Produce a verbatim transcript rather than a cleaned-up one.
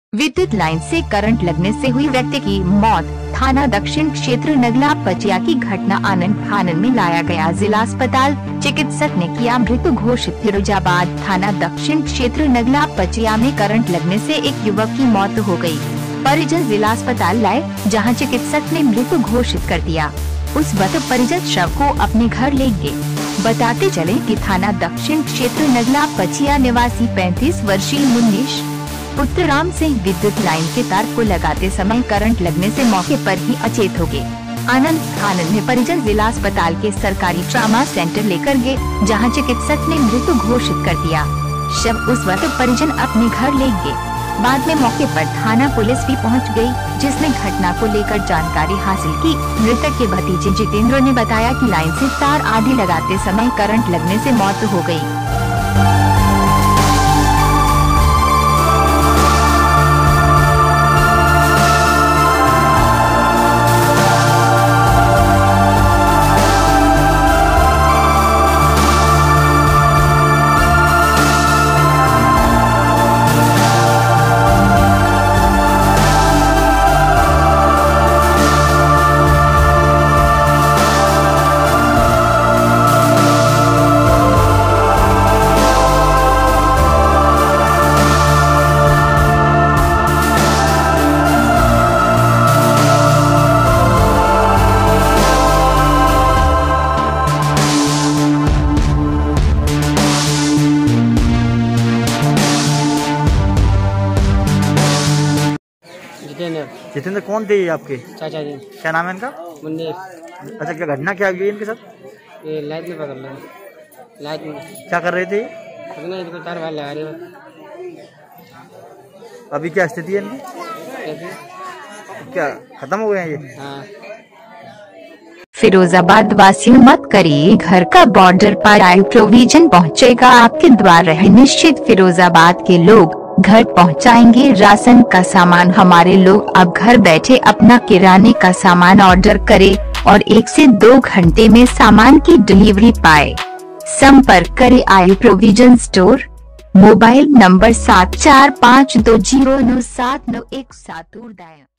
विद्युत लाइन से करंट लगने से हुई व्यक्ति की मौत। थाना दक्षिण क्षेत्र नगला पचिया की घटना आनंद फानन में लाया गया। जिला अस्पताल चिकित्सक ने किया मृत्यु घोषित। फिरोजाबाद थाना दक्षिण क्षेत्र नगला पचिया में करंट लगने से एक युवक की मौत हो गई। परिजन जिला अस्पताल लाए, जहां चिकित्सक ने मृत्यु घोषित कर दिया। उस वक्त परिजन शव को अपने घर ले गए। बताते चले कि थाना दक्षिण क्षेत्र नगला पचिया निवासी पैंतीस वर्षीय मुन्नीश पुत्र राम सिंह विद्युत लाइन के तार को लगाते समय करंट लगने से मौके पर ही अचेत हो गए। आनंद फानन में परिजन जिला अस्पताल के सरकारी ट्रामा सेंटर लेकर गए, जहां चिकित्सक ने मृत्यु घोषित कर दिया। शव उस वक्त परिजन अपने घर ले गए। बाद में मौके पर थाना पुलिस भी पहुंच गई, जिसने घटना को लेकर जानकारी हासिल की। मृतक के भतीजे जितेंद्र ने बताया कि लाइन से तार आदि लगाते समय करंट लगने से मौत हो गई। जितेंद्र। जितेंद्र कौन थे ये आपके? चाचा जी। क्या नाम है इनका? मुन्नीर। अच्छा, क्या घटना क्या हुई है इनके साथ? ये लाइट में पकड़ लिया। लाइट में क्या कर रहे थे? पकड़ना, इनको तार वायर लगा रहे हो। अभी क्या स्थिति है इनकी? कैसे? क्या खत्म हो गए हैं ये? हाँ। फिरोजाबाद वासियों मत करिए घर का बॉर्डर पर आई प्रोविजन पहुंचेगा आपके द्वार है निश्चित। फिरोजाबाद के लोग घर पहुंचाएंगे राशन का सामान। हमारे लोग अब घर बैठे अपना किराने का सामान ऑर्डर करें और एक से दो घंटे में सामान की डिलीवरी पाए। संपर्क करें I provision store. Mobile number सात चार पाँच दो जीरो नौ सात नौ एक सात।